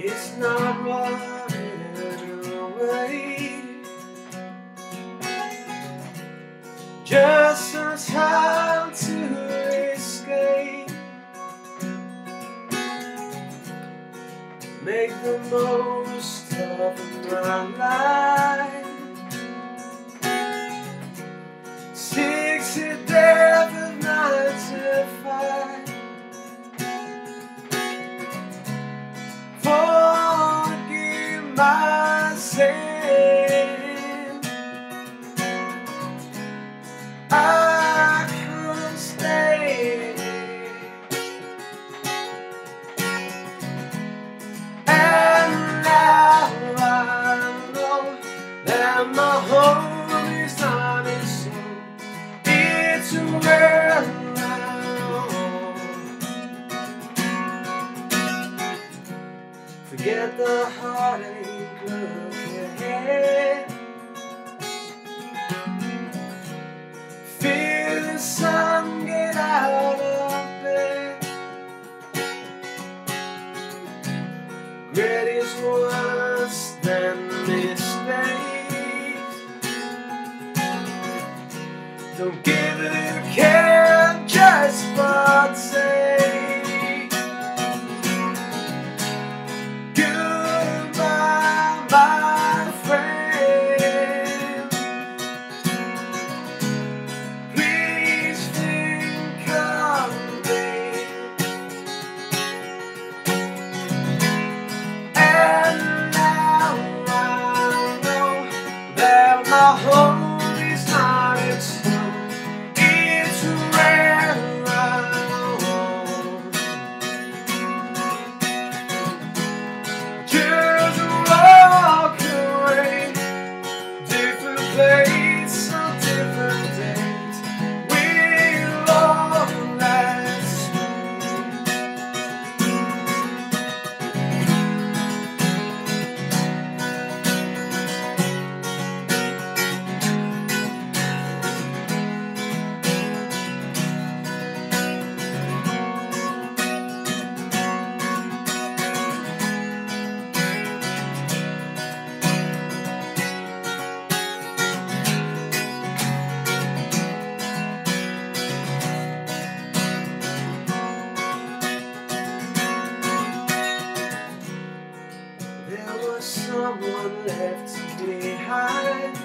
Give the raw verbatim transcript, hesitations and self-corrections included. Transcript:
It's not running away, just some time to escape. Make the most of my life. Six to death of nine to five. Forgive my sin. I can't stay. And now I know that my home is not in soul. It's where forget the heartache, look ahead. Feel the sun, get out of bed. Regret is worse than mistakes. Don't give it a care, just for sake. My home is not its home, it's where I roam. Just walk away, different place on different days. We'll all last. There was someone left behind.